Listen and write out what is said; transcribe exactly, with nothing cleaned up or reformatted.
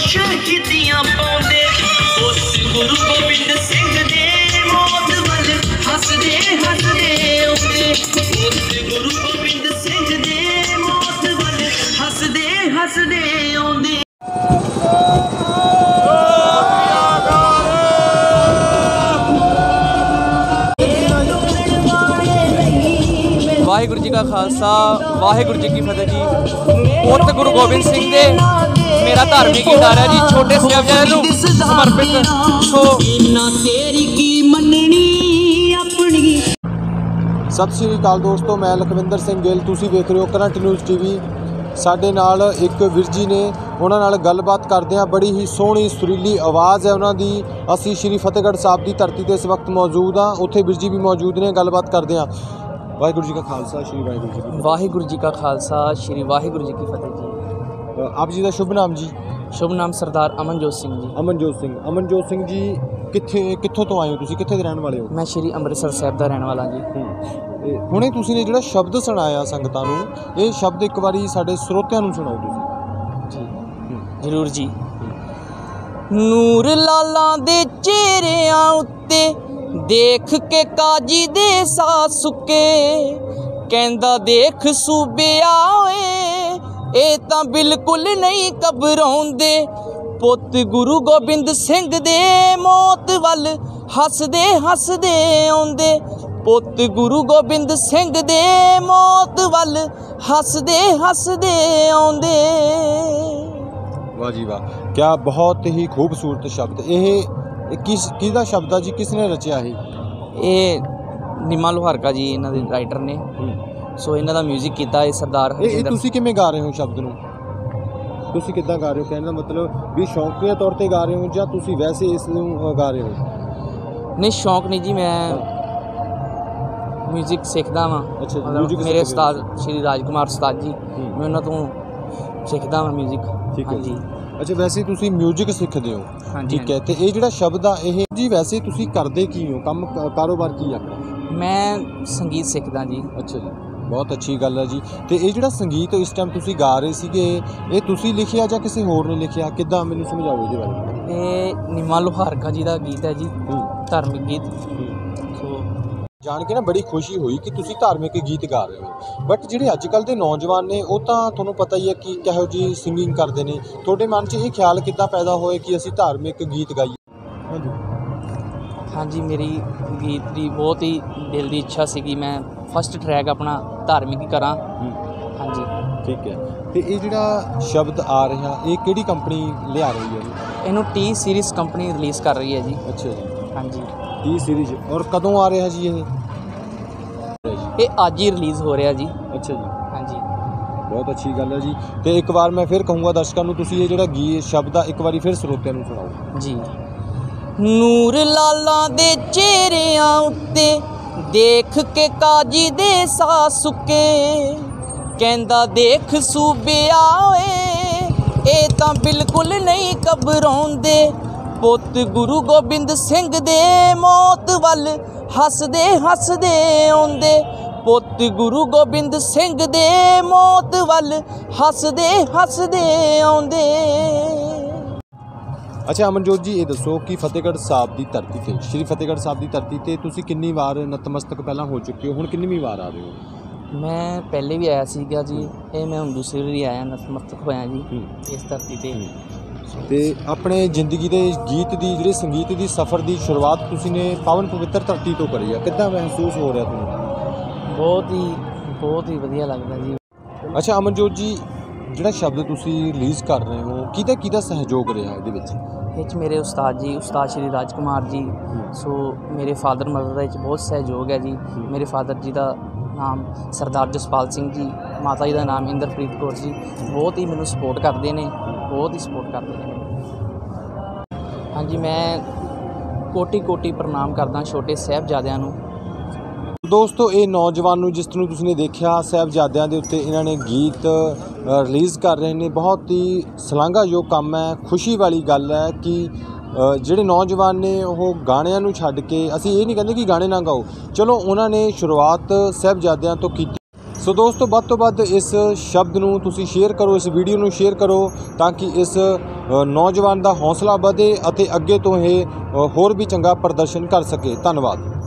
शहीदियां पाउंदे उस गुरु गोबिंद सिंह दे मौत वल हसदे हसदे आउंदे उस गुरु गोबिंद सिंह दे मौत वल हसदे हसदे आउंदे। वाहिगुरु जी का खालसा वाहिगुरु जी की फतेह जी। पुत गुरु गोबिंद सिंह दे मेरा धार्मिक गीत आ रहा जी छोटे साहिबजादे नूं समर्पित। सो सत श्री अकाल दोस्तों, मैं लखविंदर सिंह गिल, तुसी देख रहे हो करंट न्यूज़ टीवी। साडे नाल एक वीर जी ने, उन्हां नाल गलबात करदे हां। बड़ी ही सोहनी सुरीली आवाज़ है उन्हां दी। असीं श्री फतेहगढ़ साहब की धरती ते इस वक्त मौजूद हाँ, उत्थे वीर जी भी मौजूद ने, गलबात करदे हां। वाहिगुरु जी का खालसा श्री वाहिगुरु जी की वाहिगुरु जी का खालसा श्री वाहिगुरु जी की फतेह जी। आप जी का शुभ नाम जी? शुभ नाम सरदार अमनजोत सिंह जी। अमनजोत सिंह अमनजोत सिंह जी कित्थे कित्थों तो आए हो तुसीं, कित्थे दे रहण वाले हो? मैं श्री ਅੰਮ੍ਰਿਤਸਰ ਸਾਹਿਬ ਦਾ ਰਹਿਣ ਵਾਲਾ ਜੀ। ਹੁਣੇ ਤੁਸੀਂ ਨੇ ਜਿਹੜਾ ਸ਼ਬਦ ਸੁਣਾਇਆ ਸੰਗਤਾਂ ਨੂੰ, ਇਹ ਸ਼ਬਦ ਇੱਕ ਵਾਰੀ ਸਾਡੇ ਸਰੋਤਿਆਂ ਨੂੰ ਸੁਣਾਓ ਤੁਸੀਂ। ਜੀ ਜ਼ਰੂਰ ਜੀ। ਨੂਰ ਲਾਲਾਂ ਦੇ ਚਿਹਰਿਆਂ ਉੱਤੇ ਦੇਖ ਕੇ ਕਾਜੀ ਦੇ ਸਾਹ ਸੁੱਕੇ, ਕਹਿੰਦਾ ਦੇਖ ਸੂਬਿਆ ਓਏ ਇਹ ਤਾਂ ਬਿਲਕੁਲ ਨਹੀਂ ਘਬਰਾਉਂਦੇ। ਪੁੱਤ ਗੁਰੂ ਗੋਬਿੰਦ ਸਿੰਘ ਦੇ ਮੌਤ ਵੱਲ ਹੱਸਦੇ ਹੱਸਦੇ ਆਉਂਦੇ। ਪੁੱਤ ਗੁਰੂ ਗੋਬਿੰਦ ਸਿੰਘ ਦੇ ਮੌਤ ਵੱਲ ਹੱਸਦੇ ਹੱਸਦੇ ਆਉਂਦੇ। वाह जी वाह, क्या बहुत ही खूबसूरत शब्द। ये किस किसदा शब्द है जी, किसने रचिया है? ये निमा लोहारका जी इन्हां दे राइटर ने। सो इन्हां दा म्यूजिक कीता है सरदार हरजिंदर। तुसी किवें गा रहे हो शब्द नूं? तुसी किद्दां गा रहे हो? कहने दा मतलब भी शौकीया तौर ते गा रहे हो या तुसी वैसे इस नूं गा रहे हो? नहीं शौक नहीं जी, मैं म्यूजिक सीखदा वां। अच्छा, मतलब मेरे उस्ताद श्री राजकुमार उस्ताद जी, मैं उन्हां तों सीखदा वां म्यूजिक। ठीक है जी। अच्छा, वैसे तुसी म्यूजिक सीखदे हो? हाँ जी। ठीक है, तो ये जिहड़ा शब्द आ ये जी वैसे तुसी करदे की हो, काम कारोबार की अपना? मैं संगीत सीखदा जी। अच्छा जी, बहुत अच्छी गल है जी। तो ये जिहड़ा संगीत इस टाइम तुसी गा रहे सीगे, ये तुसी लिखिया जां किसी होर ने लिखिया, किद्दां मैनूं समझाओ इहदे बारे? ये निमा लोहारका जी का गीत है जी, धार्मिक गीत। सो जान के ना बड़ी खुशी हुई कि तुसी धार्मिक गीत गा रहे हो। बट जिहड़े अजकल दे नौजवान ने वो तो तुहानूं पता ही है कि किहो जी सिंगिंग करते हैं। तुहाडे मन च ये ख्याल किद्दां पैदा होए कि असीं धार्मिक गीत गाइए? हाँ जी। हाँ जी, मेरी गीत की बहुत ही दिल की इच्छा सी कि मैं फस्ट ट्रैक अपना धार्मिक करा। हाँ जी। ठीक है, तो ये जिहड़ा शब्द आ रहा ये किहड़ी कंपनी लिया रही है? इनू टी सीरीज़ कंपनी रिलीज़ कर रही है जी। अच्छा जी। हाँ जी। T series. और कदों आ रहा जी ये? ये अज ही रिलीज़ हो रहा जी। अच्छा जी। हाँ जी, बहुत अच्छी गल है जी। तो एक बार मैं फिर कहूँगा दर्शकों को, तुसी ये जिहड़ा गीत शब्द आ एक बार फिर श्रोतिਆਂ ਨੂੰ सुनाओ जी। ਨੂਰ ਲਾਲਾਂ ਦੇ ਚਿਹਰਿਆਂ ਉੱਤੇ ਦੇਖ ਕੇ ਕਾਜੀ ਦੇ ਸਾਹ ਸੁੱਕੇ, ਕਹਿੰਦਾ ਦੇਖ ਸੂਬਿਆ ਓਏ ਇਹ ਤਾਂ ਬਿਲਕੁਲ ਨਹੀਂ ਘਬਰਾਉਂਦੇ। ਪੁੱਤ ਗੁਰੂ ਗੋਬਿੰਦ ਸਿੰਘ ਦੇ ਮੌਤ ਵੱਲ ਹੱਸਦੇ ਹੱਸਦੇ ਆਉਂਦੇ। ਪੁੱਤ ਗੁਰੂ ਗੋਬਿੰਦ ਸਿੰਘ ਦੇ ਮੌਤ ਵੱਲ ਹੱਸਦੇ ਹੱਸਦੇ ਆਉਂਦੇ। अच्छा अमनजोत जी, ये दसो कि फतेहगढ़ साहब की धरती से, श्री फतेहगढ़ साहब की धरती से तुसी कितनी बार नतमस्तक पहला हो चुके हो, हुण कितनी बार आ रहे हो? मैं पहले भी आया सीगा जी, ये मैं हुण दूसरी बारी आया नतमस्तक होया जी इस धरती ते। ਤੇ ਆਪਣੇ ਜ਼ਿੰਦਗੀ ਦੇ ਗੀਤ ਦੀ ਜਿਹੜੇ ਸੰਗੀਤ ਦੀ ਸਫ਼ਰ ਦੀ ਸ਼ੁਰੂਆਤ ਤੁਸੀਂ ਨੇ ਪਾਵਨ ਪਵਿੱਤਰ ਧਰਤੀ ਤੋਂ ਕਰੀ ਆ, ਕਿੱਦਾਂ ਮਹਿਸੂਸ ਹੋ ਰਿਹਾ ਤੁਹਾਨੂੰ? ਬਹੁਤ ਹੀ ਬਹੁਤ ਹੀ ਵਧੀਆ ਲੱਗਦਾ ਜੀ। ਅੱਛਾ ਅਮਨਜੋਤ ਜੀ, ਜਿਹੜਾ ਸ਼ਬਦ ਤੁਸੀਂ ਰਿਲੀਜ਼ ਕਰ ਰਹੇ ਹੋ ਕਿਹਦਾ ਕਿਹਦਾ ਸਹਿਯੋਗ ਰਿਹਾ ਇਹਦੇ ਵਿੱਚ? ਇਹ 'ਚ ਮੇਰੇ ਉਸਤਾਦ ਜੀ, ਉਸਤਾਦ ਸ਼੍ਰੀ ਰਾਜਕੁਮਾਰ ਜੀ। ਸੋ ਮੇਰੇ ਫਾਦਰ ਮਦਰ ਦਾ ਇਹ 'ਚ ਬਹੁਤ ਸਹਿਯੋਗ ਹੈ ਜੀ। ਮੇਰੇ ਫਾਦਰ ਜੀ ਦਾ ਨਾਮ ਸਰਦਾਰ ਜਸਪਾਲ ਸਿੰਘ ਜੀ, ਮਾਤਾ ਜੀ ਦਾ ਨਾਮ ਇੰਦਰਪ੍ਰੀਤ ਕੌਰ ਜੀ। ਬਹੁਤ ਹੀ ਮੈਨੂੰ ਸਪੋਰਟ ਕਰਦੇ ਨੇ, ਬਹੁਤ ਹੀ ਸਪੋਰਟ ਕਰਦੇ ਨੇ। ਹਾਂਜੀ, ਮੈਂ ਕੋਟੀ ਕੋਟੀ ਪ੍ਰਣਾਮ ਕਰਦਾ ਛੋਟੇ ਸਾਹਿਬਜ਼ਾਦਿਆਂ ਨੂੰ। ਦੋਸਤੋ, ਇਹ ਨੌਜਵਾਨ ਨੂੰ ਜਿਸ ਨੂੰ ਤੁਸੀਂ ਨੇ ਦੇਖਿਆ ਸਾਹਿਬਜ਼ਾਦਿਆਂ ਦੇ ਉੱਤੇ ਇਹਨਾਂ ਨੇ ਗੀਤ ਰਿਲੀਜ਼ ਕਰ ਰਹੇ ਨੇ। ਬਹੁਤ ਹੀ ਸ਼ਲਾਘਾਯੋਗ ਕੰਮ ਹੈ, ਖੁਸ਼ੀ ਵਾਲੀ ਗੱਲ ਹੈ ਕਿ ਜਿਹੜੇ ਨੌਜਵਾਨ ਨੇ ਉਹ ਗਾਣਿਆਂ ਨੂੰ ਛੱਡ ਕੇ, ਅਸੀਂ ਇਹ ਨਹੀਂ ਕਹਿੰਦੇ ਕਿ ਗਾਣੇ ਨਾ ਗਾਓ, ਚਲੋ ਉਹਨਾਂ ਨੇ ਸ਼ੁਰੂਆਤ ਸਾਹਿਬਜ਼ਾਦਿਆਂ ਤੋਂ ਕੀਤੀ। ਸੋ ਦੋਸਤੋ, ਵੱਧ ਤੋਂ ਵੱਧ ਇਸ ਸ਼ਬਦ ਨੂੰ ਤੁਸੀਂ ਸ਼ੇਅਰ ਕਰੋ, ਇਸ ਵੀਡੀਓ ਨੂੰ ਸ਼ੇਅਰ ਕਰੋ ਤਾਂ ਕਿ ਇਸ ਅ, ਨੌਜਵਾਨ ਦਾ ਹੌਸਲਾ ਵਧੇ ਅਤੇ ਅੱਗੇ ਤੋਂ ਇਹ ਅ, ਹੋਰ ਵੀ ਚੰਗਾ ਪ੍ਰਦਰਸ਼ਨ ਕਰ ਸਕੇ। ਧੰਨਵਾਦ।